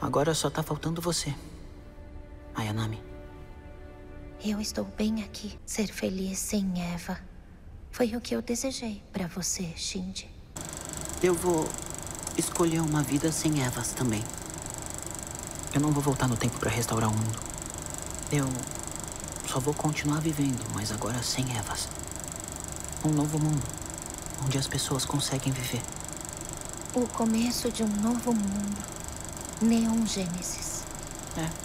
Agora só tá faltando você, Ayanami. Eu estou bem aqui. Ser feliz sem Eva foi o que eu desejei pra você, Shinji. Eu vou escolher uma vida sem Evas também. Eu não vou voltar no tempo pra restaurar o mundo. Eu só vou continuar vivendo, mas agora sem Evas. Um novo mundo, onde as pessoas conseguem viver. O começo de um novo mundo. Neon Genesis. É.